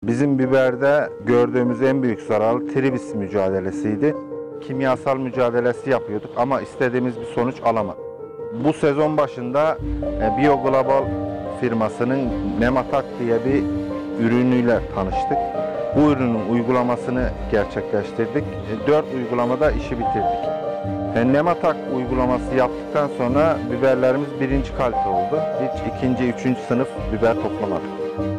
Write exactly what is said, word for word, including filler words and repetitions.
Bizim biberde gördüğümüz en büyük zarar tribis mücadelesiydi. Kimyasal mücadelesi yapıyorduk ama istediğimiz bir sonuç alamadık. Bu sezon başında e, Bioglobal firmasının Nematak diye bir ürünüyle tanıştık. Bu ürünün uygulamasını gerçekleştirdik. E, dört uygulamada işi bitirdik. E, Nematak uygulaması yaptıktan sonra biberlerimiz birinci kalite oldu. Hiç ikinci, üçüncü sınıf biber toplamadık.